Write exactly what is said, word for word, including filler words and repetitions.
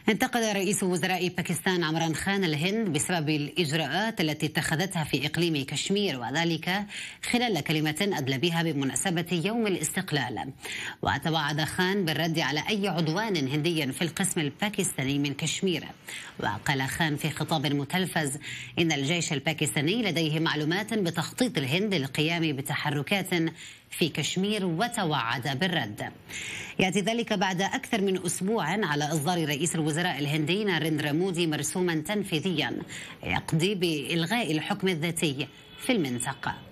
انتقد رئيس وزراء باكستان عمران خان الهند بسبب الإجراءات التي اتخذتها في إقليم كشمير، وذلك خلال كلمة أدلى بها بمناسبة يوم الاستقلال. وتوعد خان بالرد على أي عدوان هندي في القسم الباكستاني من كشمير. وقال خان في خطاب متلفز إن الجيش الباكستاني لديه معلومات بتخطيط الهند للقيام بتحركات في كشمير، وتوعد بالرد. يأتي ذلك بعد أكثر من أسبوع على إصدار رئيس الوزراء الهندي ناريندرا مودي مرسوما تنفيذيا يقضي بإلغاء الحكم الذاتي في المنطقة.